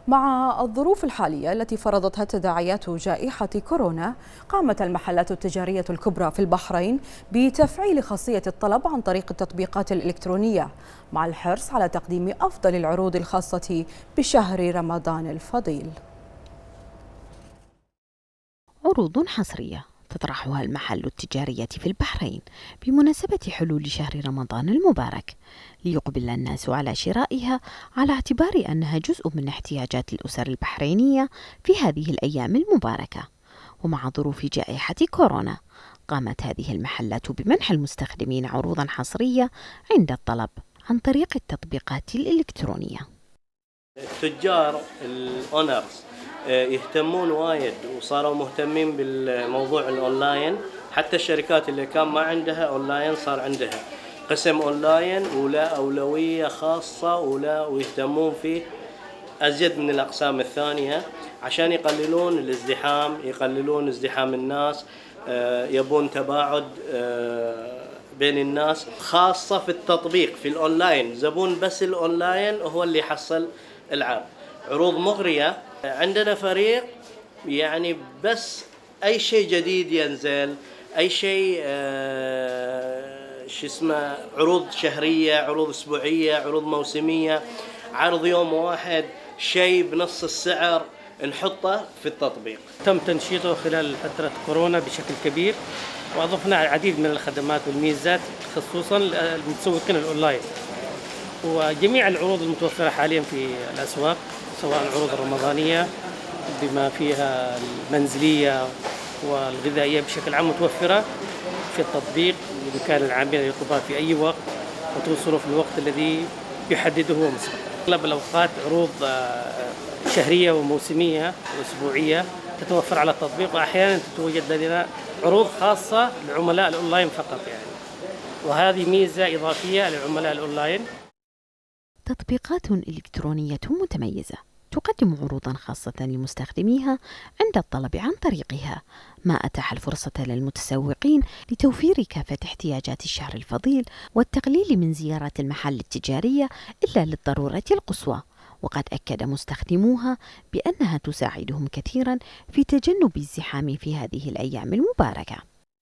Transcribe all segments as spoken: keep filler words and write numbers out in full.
مع الظروف الحالية التي فرضتها تداعيات جائحة كورونا، قامت المحلات التجارية الكبرى في البحرين بتفعيل خاصية الطلب عن طريق التطبيقات الإلكترونية، مع الحرص على تقديم أفضل العروض الخاصة بشهر رمضان الفضيل. عروض حصرية تطرحها المحل التجارية في البحرين بمناسبة حلول شهر رمضان المبارك، ليقبل الناس على شرائها على اعتبار أنها جزء من احتياجات الأسر البحرينية في هذه الأيام المباركة. ومع ظروف جائحة كورونا، قامت هذه المحلات بمنح المستخدمين عروضا حصرية عند الطلب عن طريق التطبيقات الإلكترونية. التجار الأونرز يهتمون وايد وصاروا مهتمين بالموضوع الأونلاين، حتى الشركات اللي كان ما عندها أونلاين صار عندها قسم أونلاين ولا أولوية خاصة ولا ويهتمون فيه أزيد من الأقسام الثانية عشان يقللون الازدحام، يقللون ازدحام الناس، يبون تباعد بين الناس، خاصة في التطبيق في الأونلاين. زبون بس الأونلاين هو اللي يحصل العاب، عروض مغرية. عندنا فريق يعني بس أي شيء جديد ينزل، أي شيء آه شو اسمه، عروض شهرية، عروض أسبوعية، عروض موسمية، عرض يوم واحد، شيء بنص السعر نحطه في التطبيق. تم تنشيطه خلال فترة كورونا بشكل كبير، وأضفنا العديد من الخدمات والميزات خصوصا للمتسوقين الأونلاين، وجميع العروض المتوفرة حاليا في الأسواق سواء العروض الرمضانية بما فيها المنزلية والغذائية بشكل عام متوفرة في التطبيق، بإمكان العامل يطلبها في أي وقت وتوصله في الوقت الذي يحدده هو مسبقا. أغلب الأوقات عروض شهرية وموسمية وأسبوعية تتوفر على التطبيق، وأحيانا تتوجد لدينا عروض خاصة لعملاء الأونلاين فقط يعني، وهذه ميزة إضافية لعملاء الأونلاين. تطبيقات إلكترونية متميزة تقدم عروضا خاصة لمستخدميها عند الطلب عن طريقها، ما أتاح الفرصة للمتسوقين لتوفير كافة احتياجات الشهر الفضيل والتقليل من زيارات المحل التجارية إلا للضرورة القصوى. وقد أكد مستخدموها بأنها تساعدهم كثيرا في تجنب الزحام في هذه الأيام المباركة.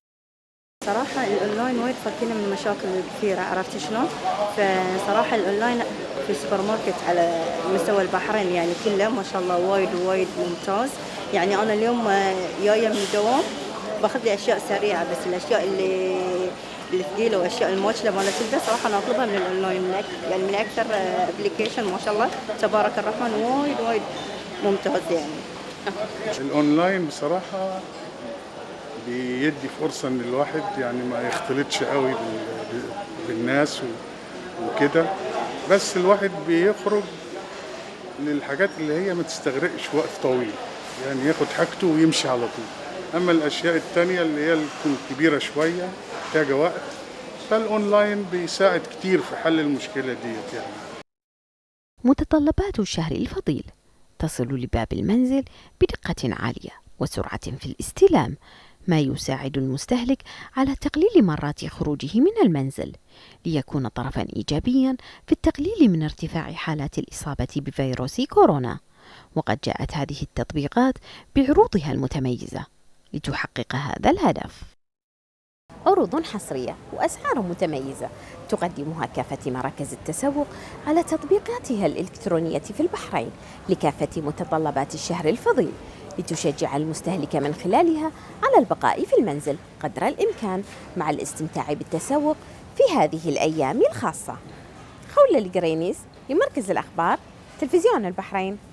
صراحة الأونلاين وايد فكينا من مشاكل كثيرة، عرفت شلون؟ فصراحة الأونلاين في السوبر ماركت على مستوى البحرين يعني كله ما شاء الله وايد وايد ممتاز. يعني أنا اليوم جاية من الدوام باخذ لي أشياء سريعة، بس الأشياء اللي الثقيلة وأشياء الموجلة مالت البيت صراحة أنا أطلبها من الأونلاين، من يعني من أكثر أبليكيشن ما شاء الله تبارك الرحمن وايد وايد ممتاز. يعني الأونلاين بصراحة بيدي فرصة ان الواحد يعني ما يختلطش قوي بالناس وكده، بس الواحد بيخرج للحاجات اللي هي ما تستغرقش وقت طويل، يعني ياخد حاجته ويمشي على طول. اما الاشياء التانية اللي هي تكون كبيرة شوية محتاجة وقت، فالاونلاين بيساعد كتير في حل المشكلة ديت. يعني متطلبات الشهر الفضيل تصل لباب المنزل بدقة عالية وسرعة في الاستلام، ما يساعد المستهلك على تقليل مرات خروجه من المنزل، ليكون طرفا إيجابيا في التقليل من ارتفاع حالات الإصابة بفيروس كورونا. وقد جاءت هذه التطبيقات بعروضها المتميزة لتحقق هذا الهدف. عروض حصرية وأسعار متميزة تقدمها كافة مراكز التسوق على تطبيقاتها الإلكترونية في البحرين لكافة متطلبات الشهر الفضيل، لتشجع المستهلك من خلالها على البقاء في المنزل قدر الإمكان مع الاستمتاع بالتسوق في هذه الأيام الخاصة. خولة القرينيس لمركز الأخبار، تلفزيون البحرين.